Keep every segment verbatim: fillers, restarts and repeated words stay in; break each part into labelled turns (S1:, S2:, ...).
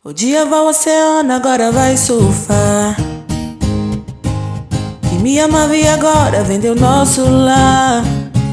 S1: O dia vai ao oceano, agora vai surfar. Que me amava e agora vendeu nosso lar.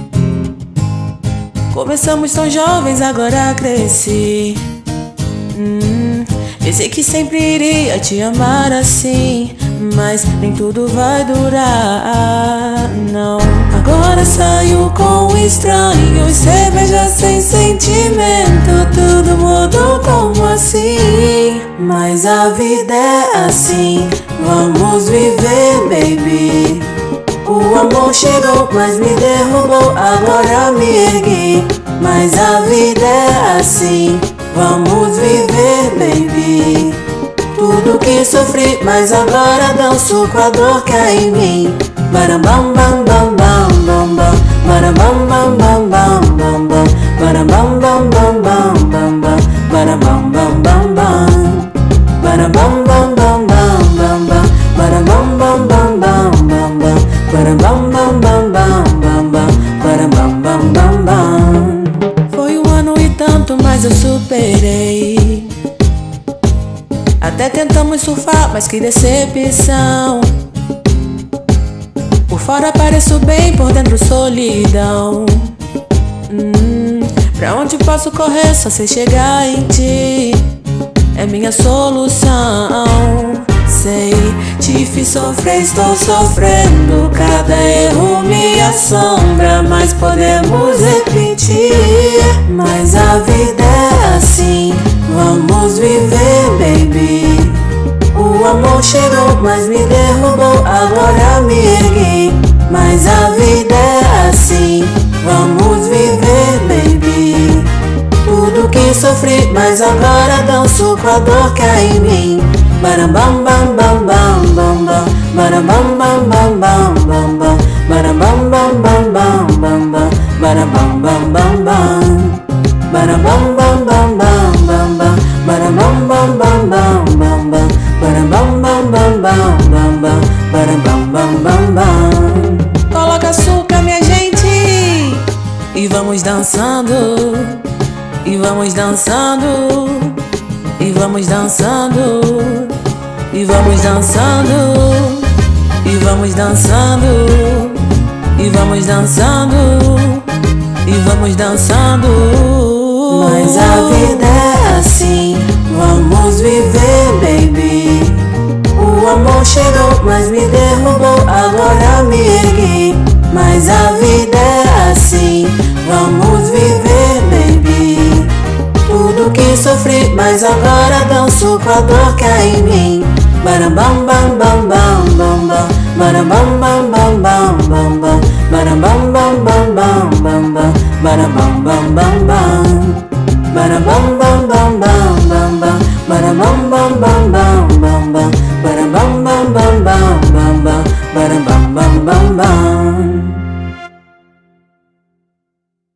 S1: Começamos tão jovens, agora cresci. hum, Pensei que sempre iria te amar assim, mas nem tudo vai durar, não. Agora saio com estranhos, cerveja sem sentimento. Tudo mudou, como assim? Mas a vida é assim, vamos viver, baby. O amor chegou, mas me derrubou, agora me ergui. Mas a vida é assim, vamos viver, baby. Tudo que sofri, mas agora danço com a dor que há em mim. Barambam bam bam bam bam bam, barambam bam bam bam bam bam, barambam bam bam bam bam bam, barambam bam bam bam, barambam bam bam bam bam bam, barambam bam bam bam bam bam, barambam bam bam bam bam bam, barambam bam bam bam. Foi um ano e tanto, mas eu superei. Até tentamos surfar, mas que decepção. Por fora pareço bem, por dentro solidão. hum, Pra onde posso correr, só sei chegar em ti. É minha solução. Sei, te fiz sofrer, estou sofrendo. Cada erro me assombra, mas podemos repetir. Mas a vida é assim, vamos viver, baby. O amor chegou, mas me derrubou, agora me ergui. Mas a vida é assim, vamos viver, baby. Tudo que sofri, mas agora danço com a dor que há em mim. Barambam bam bam bam bam bam, barambam bam bam bam bam bam, barambam bam bam bam bam bam, barambam bam bam bam, barambam bam bam bam bam bam, barambam bam bam bam bam bam, barambam bam bam bam bam bam, barambam bam bam bam. Coloca açúcar, minha gente, e vamos dançando, e vamos dançando, e vamos dançando, e vamos dançando, e vamos dançando, e vamos dançando, e vamos dançando. Mas a vida é assim, vamos viver, baby. O amor chegou, mas me derrubou, agora me ergui. Mas a vida é assim, vamos viver, baby. Tudo que sofri, mas agora danço com a dor que há em mim. Barambam bam bam bam bam bam, barambam bam bam bam bam bam, barambam bam bam bam bam bam, barambam bam bam bam, barambam